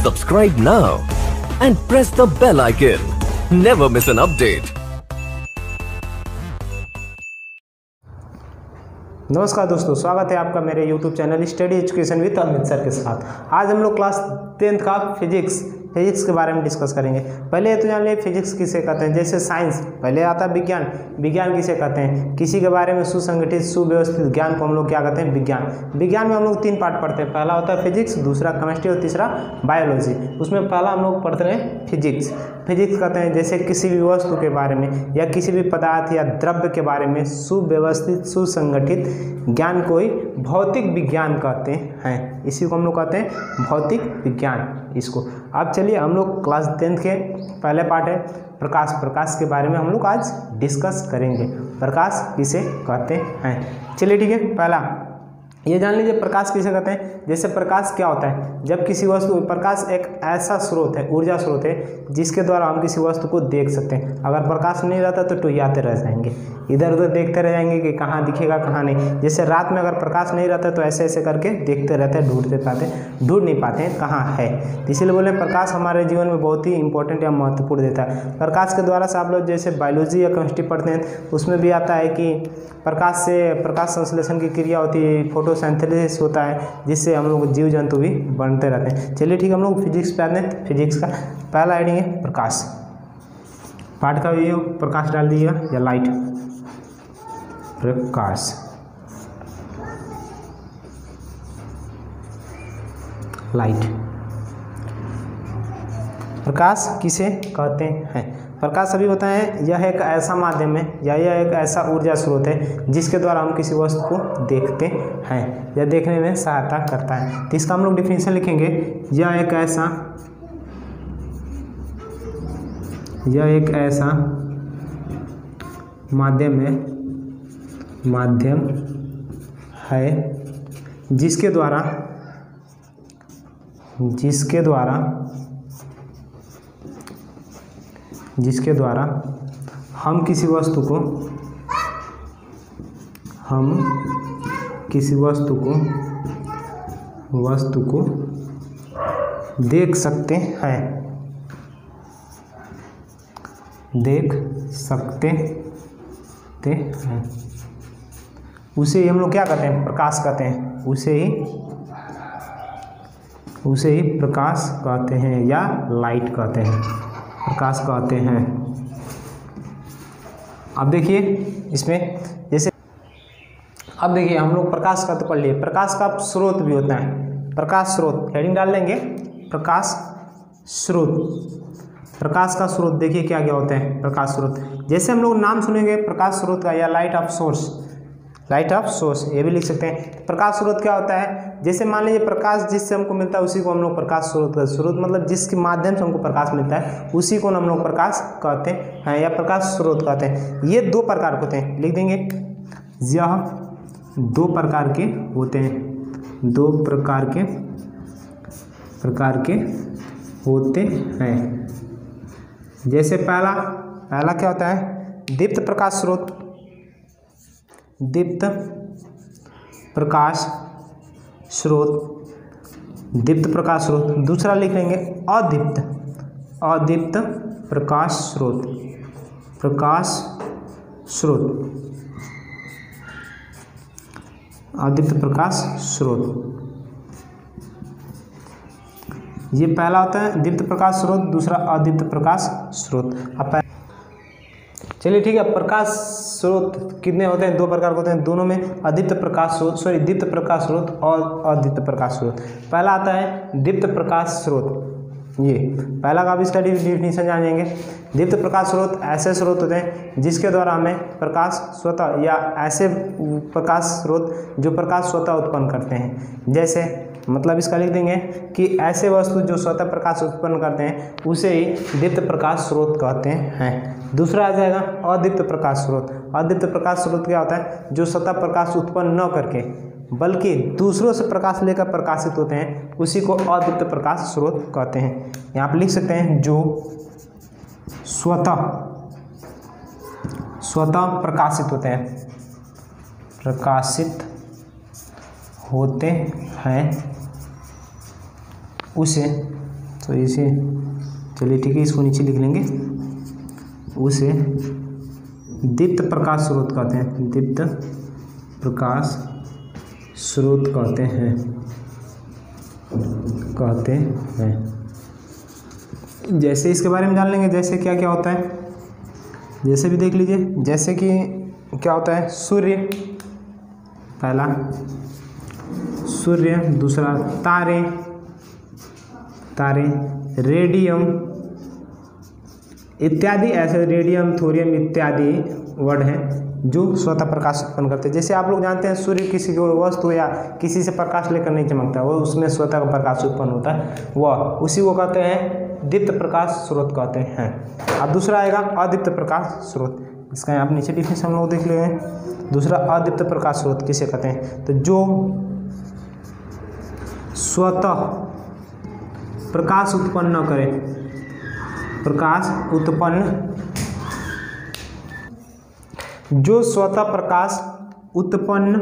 Subscribe now and press the bell icon. Never miss an update. नमस्कार दोस्तों, स्वागत है आपका मेरे YouTube channel study education with Amit sir के साथ। आज हम लोग क्लास 10th का फिजिक्स के बारे में डिस्कस करेंगे। पहले तो जान लिया फिजिक्स किसे कहते हैं। जैसे साइंस पहले आता है विज्ञान किसे कहते हैं। किसी के बारे में सुसंगठित सुव्यवस्थित ज्ञान को हम लोग क्या कहते हैं, विज्ञान में हम लोग 3 पार्ट पढ़ते हैं। पहला होता है फिजिक्स, दूसरा केमिस्ट्री और तीसरा बायोलॉजी। उसमें पहला हम लोग पढ़ते हैं फिजिक्स कहते हैं जैसे किसी भी वस्तु के बारे में या किसी भी पदार्थ या द्रव्य के बारे में सुव्यवस्थित सुसंगठित ज्ञान को ही भौतिक विज्ञान कहते हैं। इसी को हम लोग कहते हैं भौतिक विज्ञान। इसको अब चलिए हम लोग क्लास 10th के पहले पार्ट है प्रकाश के बारे में हम लोग आज डिस्कस करेंगे। प्रकाश किसे कहते हैं, चलिए ठीक है। पहला ये जान लीजिए प्रकाश किसे कहते हैं। जैसे प्रकाश क्या होता है, जब किसी वस्तु प्रकाश एक ऐसा स्रोत है, ऊर्जा स्रोत है जिसके द्वारा हम किसी वस्तु को देख सकते हैं। अगर प्रकाश नहीं रहता तो टुहियाते रह जाएंगे, इधर उधर देखते रह जाएंगे कि कहाँ दिखेगा कहाँ नहीं। जैसे रात में अगर प्रकाश नहीं रहता तो ऐसे ऐसे करके देखते रहते हैं, ढूंढ नहीं पाते हैं कहाँ है। इसीलिए बोले प्रकाश हमारे जीवन में बहुत ही इंपॉर्टेंट या महत्वपूर्ण देता है। प्रकाश के द्वारा से आप लोग जैसे बायोलॉजी या केमिस्ट्री पढ़ते हैं उसमें भी आता है कि प्रकाश संश्लेषण की क्रिया होती है, फोटोसिंथेसिस होता है, जिससे हम लोग जीव जंतु भी बनते रहते हैं। चलिए ठीक है, हम लोग फिजिक्स पे आते हैं। फिजिक्स का पहला हेडिंग है प्रकाश। पाठ का भी प्रकाश डाल दीजिएगा या लाइट। प्रकाश लाइट। प्रकाश किसे कहते हैं। प्रकाश सभी बताएं यह एक ऐसा माध्यम है या यह एक ऐसा ऊर्जा स्रोत है जिसके द्वारा हम किसी वस्तु को देखते हैं या देखने में सहायता करता है। तो इसका हम लोग डिफिनेशन लिखेंगे, यह एक ऐसा माध्यम है जिसके द्वारा हम किसी वस्तु को देख सकते हैं। उसे ही हम लोग क्या कहते हैं, प्रकाश कहते हैं। उसे ही प्रकाश कहते हैं या लाइट कहते हैं, प्रकाश कहते हैं। अब देखिए इसमें जैसे अब देखिए हम लोग प्रकाश का तो पढ़ लिए, प्रकाश का स्रोत भी होता है। प्रकाश स्रोत हेडिंग डाल लेंगे, प्रकाश का स्रोत देखिए क्या क्या होते हैं। प्रकाश स्रोत जैसे हम लोग नाम सुनेंगे प्रकाश स्रोत का या लाइट ऑफ सोर्स ये भी लिख सकते हैं। प्रकाश स्रोत क्या होता है, जैसे मान लीजिए प्रकाश जिससे हमको मिलता है उसी को हम लोग प्रकाश स्रोत कहते हैं। स्रोत मतलब जिसके माध्यम से हमको प्रकाश मिलता है उसी को हम लोग प्रकाश कहते हैं या प्रकाश स्रोत कहते हैं। ये 2 प्रकार के होते हैं, लिख देंगे यह 2 प्रकार के होते हैं, 2 प्रकार के होते हैं। जैसे पहला क्या होता है, दीप्त प्रकाश स्रोत। दीप्त प्रकाश स्रोत। दूसरा लिख लेंगे अदीप्त प्रकाश स्रोत। अदीप्त प्रकाश स्रोत ये पहला होता है दीप्त प्रकाश स्रोत, दूसरा अदीप्त प्रकाश स्रोत। अब चलिए ठीक है, प्रकाश स्रोत कितने होते हैं, 2 प्रकार के होते हैं। दोनों में दीप्त प्रकाश स्रोत और अदीप्त प्रकाश स्रोत। पहला आता है दीप्त प्रकाश स्रोत। ये पहला का भी इसका डिफिनीशन जानेंगे। दीप्त प्रकाश स्रोत ऐसे स्रोत होते हैं जिसके द्वारा हमें प्रकाश स्वतः या ऐसे प्रकाश स्रोत जो प्रकाश स्वतः उत्पन्न करते हैं। जैसे मतलब इसका लिख देंगे कि ऐसे वस्तु जो स्वतः प्रकाश उत्पन्न करते हैं उसे ही दीप्त प्रकाश स्रोत कहते हैं। दूसरा आ जाएगा अदीप्त प्रकाश स्रोत। अदीप्त प्रकाश स्रोत क्या होता है, जो स्वतः प्रकाश उत्पन्न न करके बल्कि दूसरों से प्रकाश लेकर प्रकाशित होते हैं, उसी को अदीप्त प्रकाश स्रोत कहते हैं। यहाँ पर लिख सकते हैं जो स्वतः प्रकाशित होते हैं, उसे तो इसे चलिए ठीक है, इसको नीचे लिख लेंगे। उसे दीप्त प्रकाश स्रोत कहते हैं, दीप्त प्रकाश स्रोत कहते हैं। जैसे इसके बारे में जान लेंगे, जैसे क्या क्या होता है, जैसे भी देख लीजिए। जैसे कि क्या होता है, सूर्य पहला, सूर्य, दूसरा तारे, रेडियम इत्यादि। ऐसे रेडियम, थोरियम इत्यादि वर्ड हैं जो स्वतः प्रकाश उत्पन्न करते हैं। जैसे आप लोग जानते हैं सूर्य किसी को वस्तु या किसी से प्रकाश लेकर नहीं चमकता, वो उसमें स्वतः का प्रकाश उत्पन्न होता है, वह उसी को कहते हैं दीप्त प्रकाश स्रोत कहते हैं। अब दूसरा आएगा अदीप्त प्रकाश स्रोत। इसका आप नीचे डिफिनेशन हम लोग देख ले हैं। दूसरा अदीप्त प्रकाश स्रोत किसे कहते हैं, तो जो स्वतः प्रकाश उत्पन्न न करे, जो स्वतः प्रकाश उत्पन्न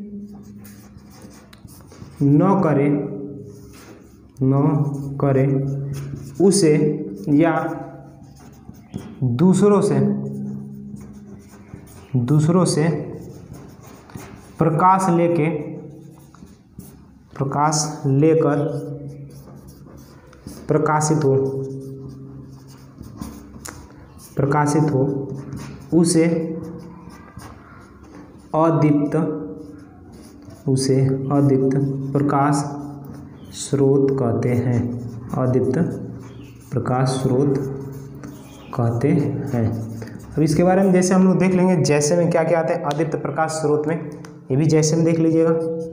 न करे उसे या दूसरों से प्रकाश लेकर प्रकाशित हो उसे अदीप्त प्रकाश स्रोत कहते हैं, अदीप्त प्रकाश स्रोत कहते हैं। अब इसके बारे में जैसे हम लोग देख लेंगे, जैसे में क्या क्या आते हैं अदीप्त प्रकाश स्रोत में, ये भी जैसे में देख लीजिएगा।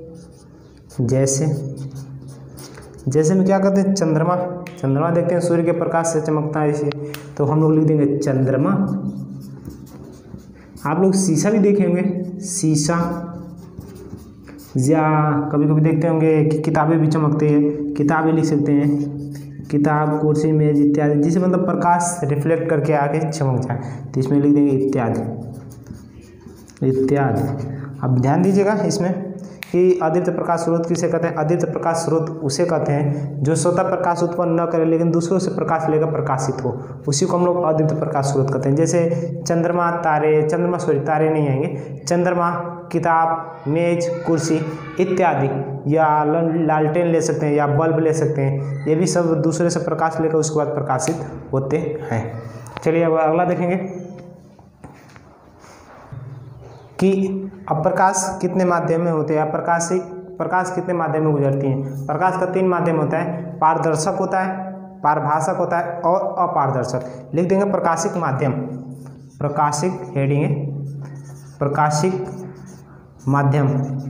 जैसे में क्या कहते हैं, चंद्रमा देखते हैं सूर्य के प्रकाश से चमकता है इसे, तो हम लोग लिख देंगे चंद्रमा। आप लोग शीशा भी देखे होंगे, शीशा, या कभी कभी देखते होंगे कि किताबें भी चमकती है, किताबें लिख सकते हैं, किताब, कुर्सी, मेज इत्यादि, जिसे मतलब प्रकाश रिफ्लेक्ट करके आके चमक जाए, तो इसमें लिख देंगे इत्यादि। अब ध्यान दीजिएगा इसमें कि अदीप्त प्रकाश स्रोत किसे कहते हैं, अदीप्त प्रकाश स्रोत उसे कहते हैं जो स्वतः प्रकाश उत्पन्न न करे लेकिन दूसरों से प्रकाश लेकर प्रकाशित हो, उसी को हम लोग अदीप्त प्रकाश स्रोत कहते हैं। जैसे चंद्रमा, तारे नहीं आएंगे, चंद्रमा, किताब, मेज, कुर्सी इत्यादि, या लालटेन ले सकते हैं या बल्ब ले सकते हैं, ये भी सब दूसरे से प्रकाश लेकर उसके बाद प्रकाशित होते हैं। चलिए अब अगला देखेंगे कि अब प्रकाश कितने माध्यम में होते हैं, प्रकाश कितने माध्यम में गुजरती हैं। प्रकाश का 3 माध्यम होता है, पारदर्शक होता है, पारभाषक होता है और अपारदर्शक। लिख देंगे प्रकाशिक माध्यम, हेडिंग है प्रकाशिक माध्यम,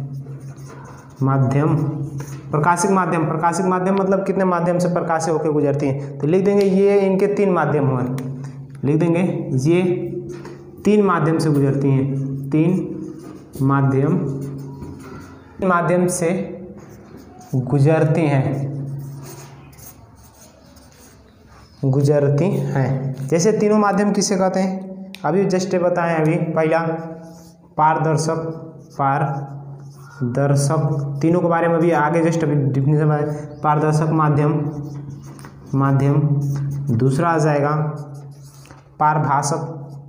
प्रकाशिक माध्यम मतलब कितने माध्यम से प्रकाश होकर गुजरती हैं, तो लिख देंगे ये इनके 3 माध्यम हुए, लिख देंगे ये 3 माध्यम से गुजरती हैं, 3 माध्यम से गुजरती हैं। जैसे तीनों माध्यम किसे कहते हैं, अभी जस्ट बताएं। अभी पहला पारदर्शक, तीनों के बारे में अभी आगे जस्ट अभी डिफिनेशन बताएं। पारदर्शक माध्यम, दूसरा आ जाएगा पारभाषक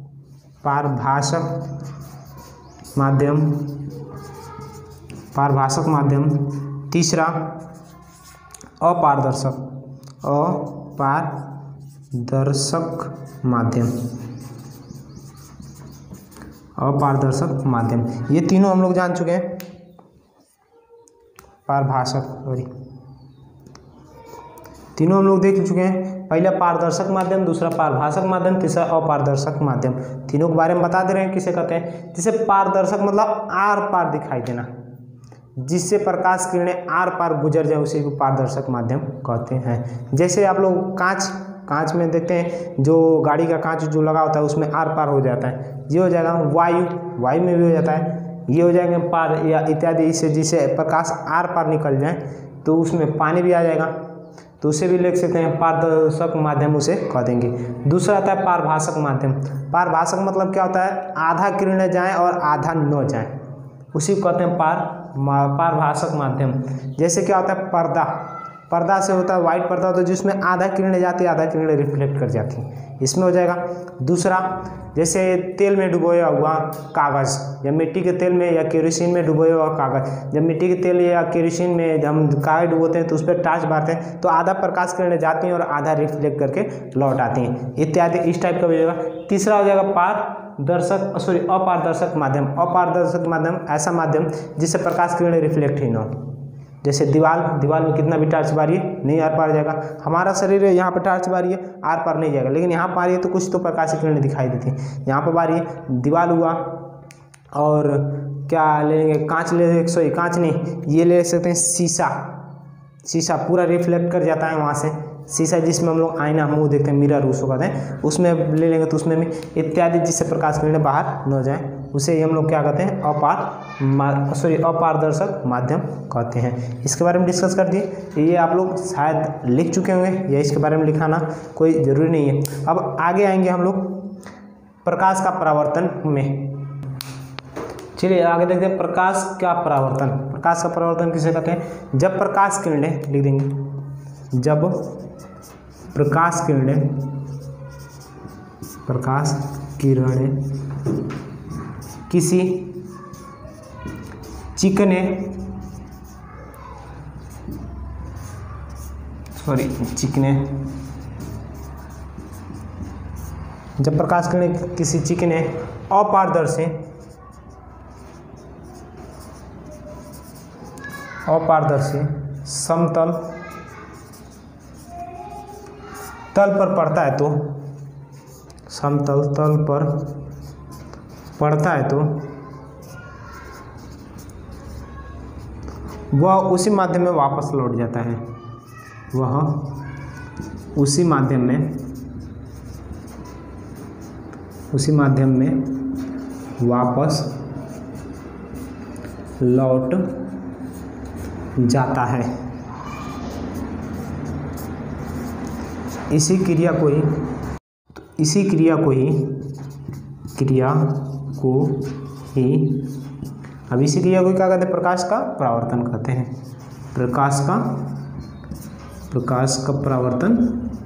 माध्यम, तीसरा अपारदर्शक माध्यम। ये तीनों हम लोग जान चुके हैं। तीनों हम लोग देख चुके हैं, पहला पारदर्शक माध्यम, दूसरा पारभाषक माध्यम, तीसरा अपारदर्शक माध्यम। तीनों के बारे में बता दे रहे हैं किसे कहते हैं। जैसे पारदर्शक मतलब आर पार दिखाई देना, जिससे प्रकाश किरणें आर पार गुजर जाए, उसी को पारदर्शक माध्यम कहते हैं। जैसे आप लोग कांच में देखते हैं, जो गाड़ी का कांच जो लगा होता है उसमें आर पार हो जाता है, ये हो जाएगा। वायु में भी हो जाता है, ये हो जाएंगे पार या इत्यादि। इससे जिसे प्रकाश आर पार निकल जाए तो उसमें पानी भी आ जाएगा, तो उसे भी लिख सकते हैं पारदर्शक माध्यम, उसे कह देंगे। दूसरा आता है पारभाषक माध्यम। पारभाषक मतलब क्या होता है, आधा किरणें जाएं और आधा न जाएं, उसी को कहते हैं पारभाषक माध्यम। जैसे क्या होता है, पर्दा से होता है, वाइट पर्दा होता है जिसमें आधा किरणें जाती है, आधा किरणें रिफ्लेक्ट कर जाती हैं, इसमें हो जाएगा। दूसरा, जैसे तेल में डुबोया हुआ कागज़, या मिट्टी के तेल में या केरोसिन में डुबोया हुआ कागज़, जब मिट्टी के तेल या केरोसिन में हम कागज डुबोते हैं तो उस पर टार्च मारते हैं तो आधा प्रकाश किरणें जाती हैं और आधा रिफ्लेक्ट करके लौट आती हैं, इत्यादि। इस टाइप का हो जाएगा। तीसरा हो जाएगा अपारदर्शक माध्यम। अपारदर्शक माध्यम ऐसा माध्यम जिससे प्रकाश किरणें रिफ्लेक्ट ही ना हो। जैसे दीवार में कितना भी टार्च मारिए नहीं आर पार जाएगा। हमारा शरीर है, यहाँ पर टार्च मारिए आर पार नहीं जाएगा, लेकिन यहाँ मारिए तो कुछ तो प्रकाश की किरणें दिखाई देती हैं। यहाँ पर मारिए, दीवार हुआ, और क्या लेंगे, कांच कांच नहीं, ये ले सकते हैं शीशा पूरा रिफ्लेक्ट कर जाता है वहाँ से। शीशा जिसमें हम लोग आईना मुंह देखते हैं, मिरर उसको कहते हैं, उसमें ले लेंगे तो उसमें भी इत्यादि, जिससे प्रकाश किरणें बाहर न जाए, उसे ही हम लोग क्या कहते हैं, अपारदर्शक माध्यम कहते हैं। इसके बारे में डिस्कस कर दिए। ये आप लोग शायद लिख चुके होंगे या इसके बारे में लिखाना कोई ज़रूरी नहीं है। अब आगे आएंगे हम लोग प्रकाश का परावर्तन में। चलिए आगे देखते हैं प्रकाश का परावर्तन। प्रकाश का परावर्तन किसे कहते हैं? जब प्रकाश किरणें, लिख देंगे, जब प्रकाश किरणें किसी चिकने जब प्रकाश किरणें किसी चिकने अपारदर्शी समतल तल पर पड़ता है तो, समतल तल पर पड़ता है तो वह उसी माध्यम में वापस लौट जाता है। वह उसी माध्यम में वापस लौट जाता है। इसी क्रिया को ही अब इसी क्रिया को क्या कहते हैं? प्रकाश का परावर्तन कहते हैं। प्रकाश का परावर्तन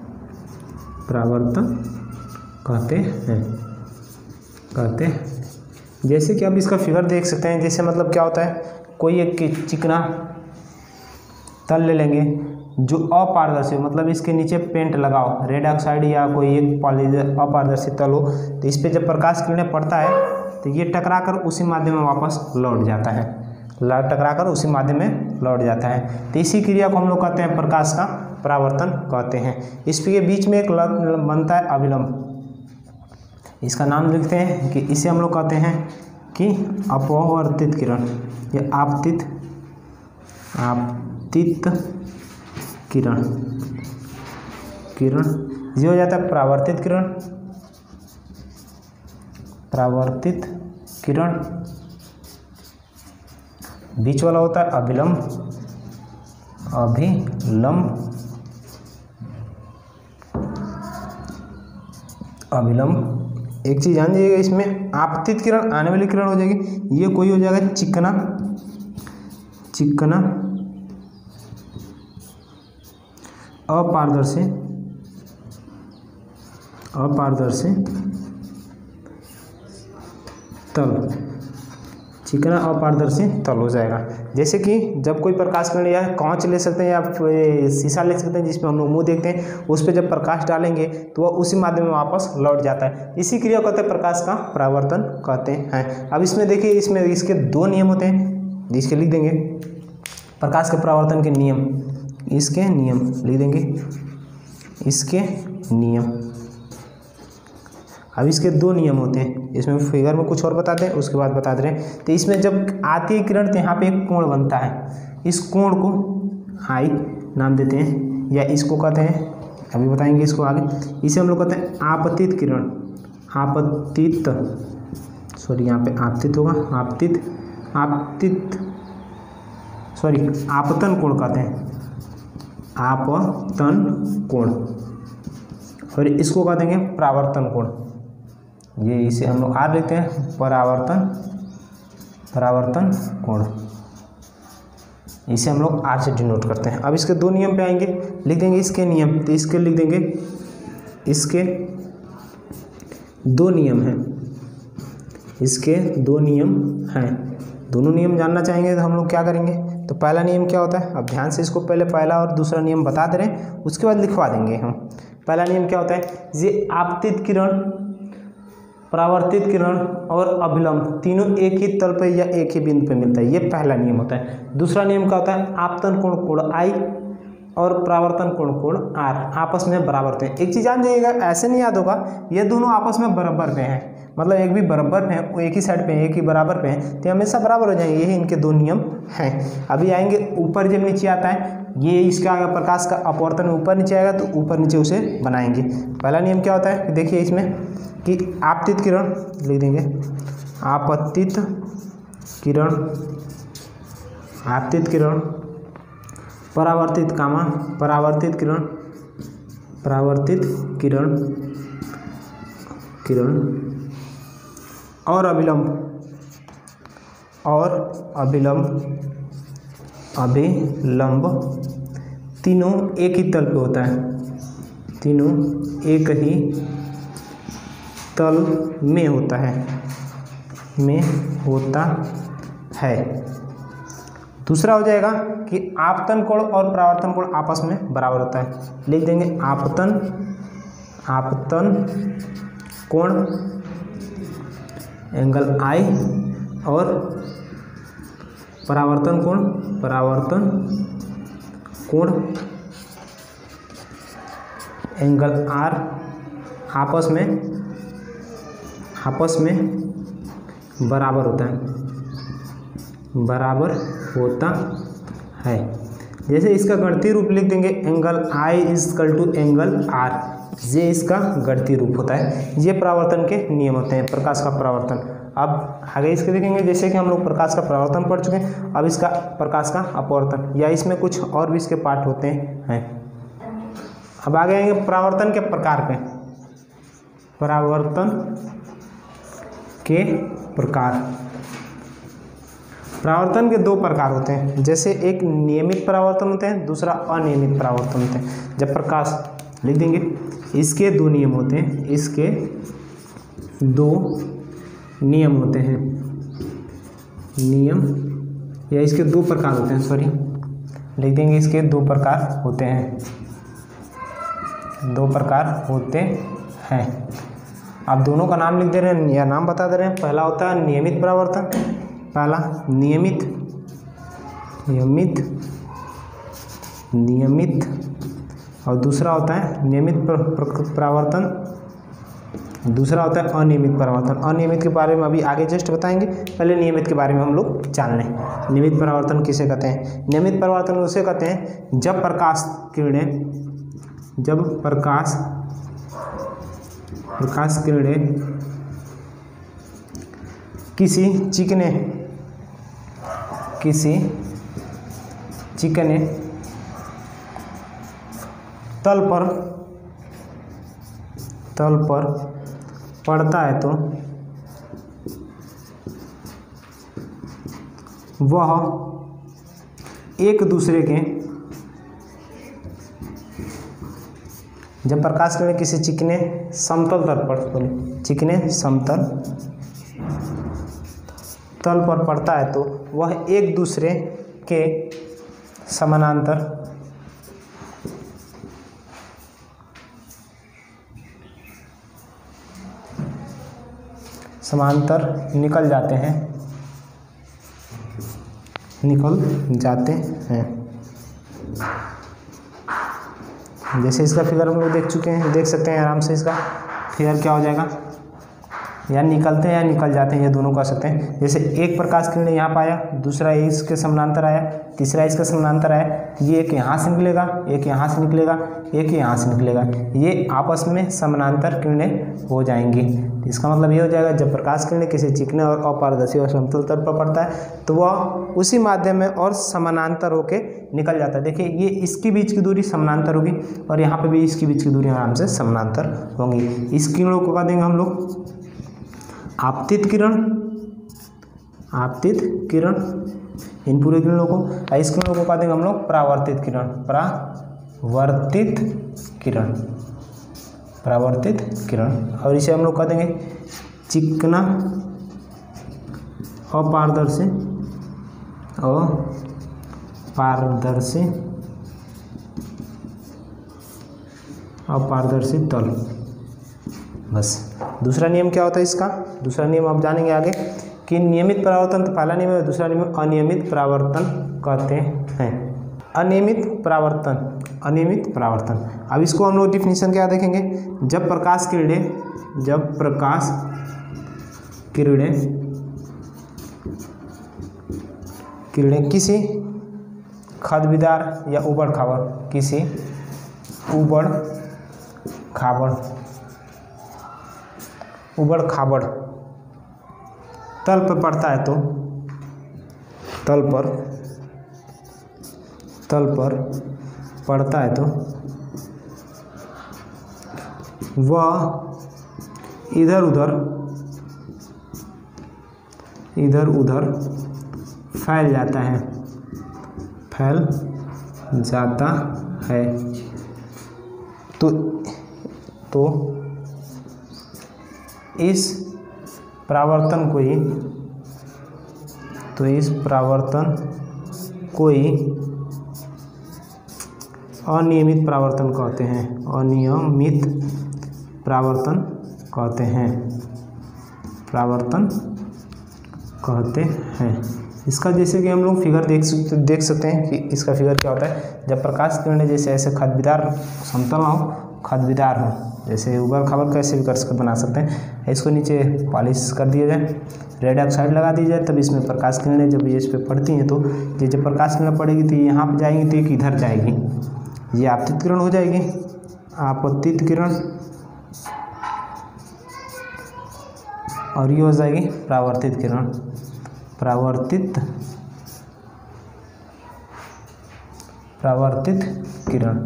कहते हैं। जैसे कि अब इसका फिगर देख सकते हैं। जैसे मतलब क्या होता है, कोई एक चिकना तल ले लेंगे जो अपारदर्शी, मतलब इसके नीचे पेंट लगाओ, रेड ऑक्साइड या कोई एक अपारदर्शी तल हो, तो इस पर जब प्रकाश किरणें पड़ता है तो ये टकराकर उसी माध्यम में वापस लौट जाता है, तो इसी क्रिया को हम लोग कहते हैं प्रकाश का परावर्तन कहते हैं। इसके बीच में एक बनता है अभिलंब, इसका नाम लिखते हैं कि इसे हम लोग कहते हैं कि अपवर्तित किरण या आपतित किरण ये हो जाता है परावर्तित किरण। बीच वाला होता है अभिलंब। एक चीज़ जान जाइएगा, इसमें आपतित किरण आने वाली किरण हो जाएगी, ये कोई हो जाएगा चिकना अपारदर्शी तल, चिकना अपारदर्शी तल हो जाएगा। जैसे कि जब कोई प्रकाश किरण या कांच ले सकते हैं या शीशा ले सकते हैं जिसमें हम लोग मुंह देखते हैं, उस पर जब प्रकाश डालेंगे तो वह उसी माध्यम में वापस लौट जाता है। इसी क्रिया को कहते हैं प्रकाश का परावर्तन कहते हैं। अब इसमें देखिए, इसमें इसके दो नियम होते हैं, जिसके लिख देंगे प्रकाश के परावर्तन के नियम, इसके नियम लिख देंगे, इसके नियम। अब इसके दो नियम होते हैं, इसमें फिगर में कुछ और बताते हैं, उसके बाद बता दे रहे हैं। तो इसमें जब आती है किरण तो यहाँ पे एक कोण बनता है, इस कोण को आई नाम देते हैं, या इसको कहते हैं, अभी बताएंगे इसको आगे, इसे हम लोग कहते हैं आपतित किरण। यहाँ पे आपतित होगा, आपतन कोण कहते हैं, आपतन कोण। और इसको कह देंगे परावर्तन कोण, ये इसे हम लोग आर लिखते हैं, परावर्तन कोण। इसे हम लोग आर से डिनोट करते हैं। अब इसके दो नियम पे आएंगे, लिख देंगे इसके नियम, तो इसके लिख देंगे इसके दो नियम हैं, इसके दो नियम हैं। दोनों नियम जानना चाहेंगे तो हम लोग क्या करेंगे, तो पहला नियम क्या होता है, अब ध्यान से इसको पहले पहला और दूसरा नियम बता दे रहे हैं, उसके बाद लिखवा देंगे हम। पहला नियम क्या होता है, ये आपतित किरण, परावर्तित किरण और अभिलंब तीनों एक ही तल पर या एक ही बिंदु पर मिलता है, ये पहला नियम होता है। दूसरा नियम क्या होता है, आपतन कोण कोण आई और परावर्तन कोण आर आपस में बराबर थे। एक चीज़ जान जाइएगा, ऐसे नहीं याद होगा, ये दोनों आपस में बराबर पे हैं, मतलब एक भी बराबर पे है, एक ही साइड पे है, एक ही बराबर पे है, तो हमेशा बराबर हो जाएंगे, यही इनके दो नियम हैं। अभी आएंगे ऊपर जब नीचे आता है, ये इसका अगर प्रकाश का अपवर्तन ऊपर नीचे आएगा तो ऊपर नीचे उसे बनाएंगे। पहला नियम क्या होता है, देखिए इसमें कि आपतित किरण लिख देंगे, आपतित किरण, आपतित किरण, परावर्तित कामा, परावर्तित किरण, परावर्तित किरण, किरण और अभिलंब, और अभिलंब, अभिलंब तीनों एक ही तल पे होता है, तीनों एक ही तल में होता है, में होता है। दूसरा हो जाएगा कि आपतन कोण और परावर्तन कोण आपस में बराबर होता है, लिख देंगे आपतन, आपतन कोण एंगल आई और परावर्तन कोण, परावर्तन कोण एंगल आर आपस में बराबर होता है, बराबर होता है। जैसे इसका गणितीय रूप लिख देंगे, angle i is equal to angle r, ये इसका गणितीय रूप होता है। ये परावर्तन के नियम होते हैं, प्रकाश का परावर्तन। अब आगे इसके देखेंगे, जैसे कि हम लोग प्रकाश का परावर्तन पढ़ चुके हैं, अब इसका प्रकाश का अपवर्तन, या इसमें कुछ और भी इसके पार्ट होते हैं। अब आगे आएंगे परावर्तन के प्रकार पे, परावर्तन के प्रकार। परावर्तन के दो प्रकार होते हैं, जैसे एक नियमित परावर्तन होते हैं, दूसरा अनियमित परावर्तन होते हैं। जब प्रकाश लिख देंगे, इसके दो नियम होते हैं, इसके दो नियम होते हैं, नियम या इसके दो प्रकार होते हैं, सॉरी लिख देंगे, इसके दो प्रकार होते हैं, दो प्रकार होते हैं। आप दोनों का नाम लिख दे रहे हैं या नाम बता दे रहे हैं। पहला होता है नियमित परावर्तन, पहला नियमित, नियमित, नियमित, और दूसरा होता है नियमित परावर्तन, दूसरा होता है अनियमित परावर्तन। अनियमित के बारे में अभी आगे जस्ट बताएंगे, पहले नियमित के बारे में हम लोग जान लें। नियमित परावर्तन किसे कहते हैं, नियमित परावर्तन उसे कहते हैं जब प्रकाश किरणें, जब प्रकाश किरणें किसी चिकने तल पर पड़ता है तो वह एक दूसरे के, जब प्रकाश किरण किसी चिकने समतल तल पर, चिकने समतल तल पर पड़ता है तो वह एक दूसरे के समानांतर निकल जाते हैं, निकल जाते हैं। जैसे इसका फिगर हम लोग देख चुके हैं, देख सकते हैं आराम से, इसका फिगर क्या हो जाएगा, या निकलते हैं या निकल जाते हैं, ये दोनों कर सकते हैं। जैसे एक प्रकाश किरण यहाँ पर आया, दूसरा इसके समानांतर आया, तीसरा इसके समानांतर आया, ये एक यहाँ से निकलेगा, एक यहाँ से निकलेगा, एक यहाँ से निकलेगा, ये आपस में समानांतर किरणें हो जाएंगी। इसका मतलब ये हो जाएगा, जब प्रकाश किरणें किसी चिकने और अपारदर्शी और समतल तल पर पड़ता है तो वह उसी माध्यम में और समानांतर होके निकल जाता है। देखिए ये इसकी बीच की दूरी समानांतर होगी और यहाँ पे भी इसकी बीच की दूरी आराम से समानांतर होंगी। इस किरणों को कह देंगे हम लोग आपतित किरण, आपतित किरण। इन पूरे किरणों को। इस किरणों को कह देंगे हम लोग परावर्तित किरण, परावर्तित किरण, परावर्तित किरण। और इसे हम लोग कह देंगे चिकना अपारदर्शी, अपारदर्शी, अपारदर्शी तल। बस दूसरा नियम क्या होता है इसका, दूसरा नियम आप जानेंगे आगे कि नियमित परावर्तन, तो पहला नियम है, दूसरा नियम अनियमित परावर्तन कहते हैं। अनियमित परावर्तन, अनियमित परावर्तन। अब इसको हम लोग डिफिनीशन क्या देखेंगे, जब प्रकाश किरणें, जब प्रकाश किरणें किसी खदबीदार या उबड़ खाबड़, किसी उबड़ खाबड़ तल पर पड़ता है तो, तल पर पड़ता है तो वह इधर उधर फैल जाता है, तो इस परावर्तन को ही अनियमित परावर्तन कहते हैं, अनियमित परावर्तन कहते हैं। इसका जैसे कि हम लोग फिगर देख सकते हैं कि इसका फिगर क्या होता है, जब प्रकाश किरणें जैसे ऐसे खदबीदार, समतल ना हो, खदबीदार हो, जैसे उबड़ खाबड़ कैसे भी कर बना सकते हैं। इसको नीचे पॉलिश कर दिया जाए, रेड ऑक्साइड लगा दी जाए, तब इसमें प्रकाश किरणें जब ये इस पर पड़ती हैं तो ये जब प्रकाश किरण पड़ेगी तो यहाँ पर जाएंगी तो एक इधर जाएगी, ये आपतित किरण हो जाएगी, आपतित किरण, और ये हो जाएगी परावर्तित किरण, परावर्तित किरण।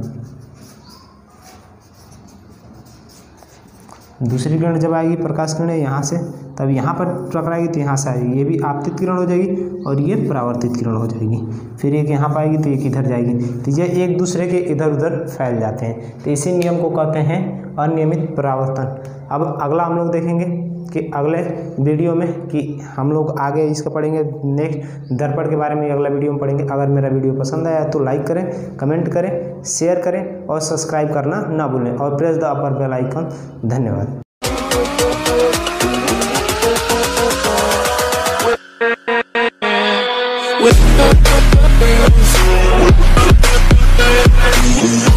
दूसरी किरण जब आएगी प्रकाश किरणें यहाँ से, तब यहाँ पर टकराएगी तो यहाँ से आएगी, ये भी आपतित किरण हो जाएगी और ये परावर्तित किरण हो जाएगी। फिर एक यहाँ पर आएगी तो एक इधर जाएगी, तो ये एक दूसरे के इधर उधर फैल जाते हैं, तो इसी नियम को कहते हैं अनियमित परावर्तन। अब अगला हम लोग देखेंगे कि अगले वीडियो में कि हम लोग आगे इसका पढ़ेंगे, नेक्स्ट दर्पण के बारे में अगला वीडियो में पढ़ेंगे। अगर मेरा वीडियो पसंद आया तो लाइक करें, कमेंट करें, शेयर करें और सब्सक्राइब करना ना भूलें और press the upper bell icon. धन्यवाद। with